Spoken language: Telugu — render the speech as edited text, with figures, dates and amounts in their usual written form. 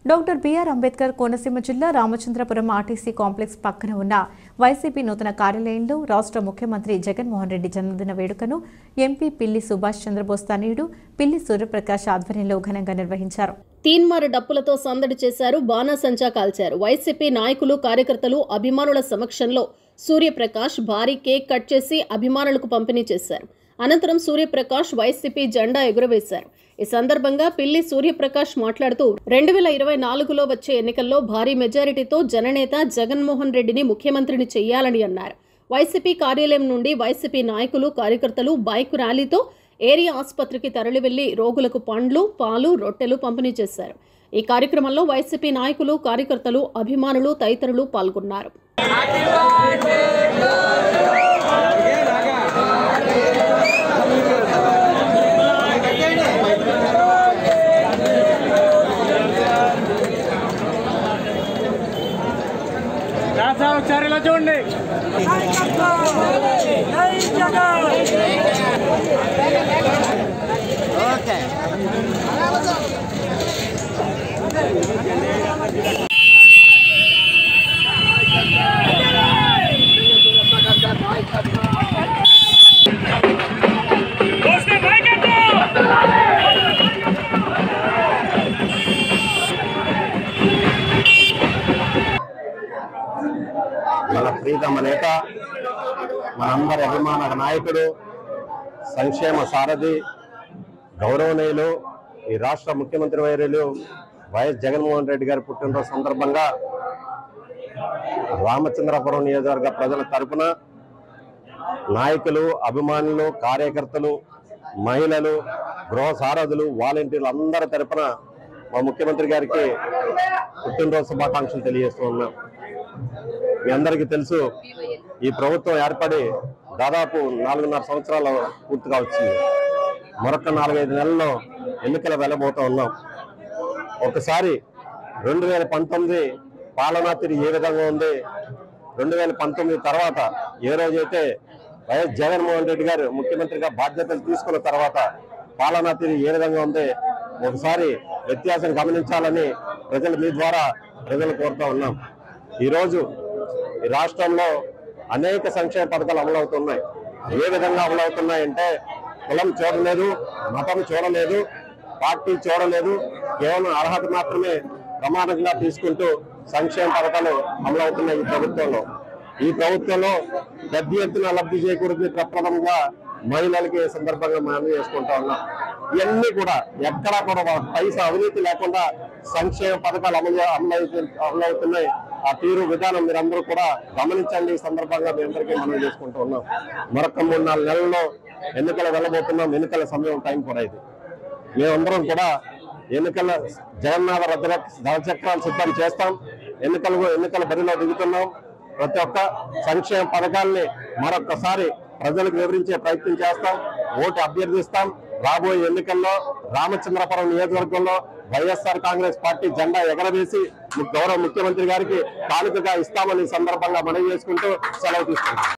డాక్టర్ బిఆర్ అంబేద్కర్ కోనసీమ జిల్లా రామచంద్రపురం ఆర్టీసీ కాంప్లెక్స్ పక్కన ఉన్న వైసీపీ నూతన కార్యాలయంలో రాష్ట్ర ముఖ్యమంత్రి జగన్మోహన్ రెడ్డి జన్మదిన వేడుకను ఎంపీ పిల్లి సుభాష్ చంద్రబోస్ తనయుడు పిల్లి సూర్యప్రకాష్ ఆధ్వర్యంలో ఘనంగా నిర్వహించారు. తీన్మార్ డప్పులతో సందడి చేశారు, బాణాసంచా కాల్చారు. వైసీపీ నాయకులు, కార్యకర్తలు, అభిమానుల సమక్షంలో సూర్యప్రకాష్ భారీ కేక్ కట్ చేసి అభిమానులకు పంపిణీ చేశారు. అనంతరం సూర్యప్రకాష్ వైసీపీ జెండా ఎగురవేశారు. ఈ సందర్భంగా పిల్లి సూర్యప్రకాష్ మాట్లాడుతూ 2024లో వచ్చే ఎన్నికల్లో భారీ మెజారిటీతో జననేత జగన్మోహన్ రెడ్డిని ముఖ్యమంత్రిని చేయాలని అన్నారు. వైసీపీ కార్యాలయం నుండి వైసీపీ నాయకులు, కార్యకర్తలు బైక్ ర్యాలీతో ఏరియా ఆసుపత్రికి తరలి వెళ్లి రోగులకు పండ్లు, పాలు, రొట్టెలు పంపిణీ చేశారు. ఈ కార్యక్రమంలో వైసీపీ నాయకులు, కార్యకర్తలు, అభిమానులు తదితరులు పాల్గొన్నారు. ఒకసారి ఇలా చూడండి. మన ప్రీతమ నేత, మనందరి అభిమాన నాయకుడు, సంక్షేమ సారథి, గౌరవనీయులు, ఈ రాష్ట్ర ముఖ్యమంత్రి వర్యులు వైఎస్ జగన్మోహన్ రెడ్డి గారి పుట్టినరోజు సందర్భంగా రామచంద్రపురం నియోజకవర్గ ప్రజల తరపున నాయకులు, అభిమానులు, కార్యకర్తలు, మహిళలు, గృహ సారథులు, వాలంటీర్లు అందరి తరపున మా ముఖ్యమంత్రి గారికి పుట్టినరోజు శుభాకాంక్షలు తెలియజేస్తూ ఉన్నాం. మీ అందరికీ తెలుసు, ఈ ప్రభుత్వం ఏర్పడి దాదాపు 4.5 సంవత్సరాలు పూర్తిగా వచ్చింది. మరొక 4-5 నెలల్లో ఎన్నికలు వెళ్ళబోతూ ఉన్నాం. ఒకసారి 2019 పాలనా తీరు ఏ విధంగా ఉంది, 2019 తర్వాత ఏ రోజైతే వైఎస్ జగన్మోహన్ రెడ్డి గారు ముఖ్యమంత్రిగా బాధ్యతలు తీసుకున్న తర్వాత పాలనా తీరు ఏ విధంగా ఉంది, ఒకసారి వ్యత్యాసం గమనించాలని మీ ద్వారా ప్రజలు కోరుతూ ఉన్నాం. ఈరోజు ఈ రాష్ట్రంలో అనేక సంక్షేమ పథకాలు అమలవుతున్నాయి. ఏ విధంగా అమలవుతున్నాయంటే కులం చూడలేదు, మతం చూడలేదు, పార్టీ చూడలేదు, కేవలం అర్హత మాత్రమే ప్రమాణంగా తీసుకుంటూ సంక్షేమ పథకాలు అమలవుతున్నాయి ఈ ప్రభుత్వంలో పెద్ద ఎత్తున లబ్ధి చేకూరుతుంది. ప్రప్రథమంగా మహిళలకి సందర్భంగా మనం చేసుకుంటా ఉన్నాం. ఇవన్నీ కూడా ఎక్కడా కూడా పైసా అవినీతి లేకుండా సంక్షేమ పథకాలు అమలవుతున్నాయి. ఆ తీరు విధానం మీరందరూ కూడా గమనించండి. ఈ సందర్భంగా మీ అందరికీ మనం చేసుకుంటూ ఉన్నాం. మరొక 3-4 నెలల్లో ఎన్నికలు వెళ్ళబోతున్నాం. ఎన్నికల సమయం టైం కూడా ఇది. మేమందరం కూడా ఎన్నికల జగన్నాథ రథచక్రాలు సిద్ధం చేస్తాం. ఎన్నికల బరిలో దిగుతున్నాం. ప్రతి ఒక్క సంక్షేమ పథకాల్ని మరొక్కసారి ప్రజలకు వివరించే ప్రయత్నం చేస్తాం. ఓటు అభ్యర్థిస్తాం. రాబోయే ఎన్నికల్లో రామచంద్రపురం నియోజకవర్గంలో వైఎస్ఆర్ కాంగ్రెస్ పార్టీ జెండా ఎగరవేసి గౌరవ ముఖ్యమంత్రి గారికి కానుకగా ఇస్తామని సందర్భంగా మనవి చేసుకుంటూ సెలవు తీసుకుంటాం.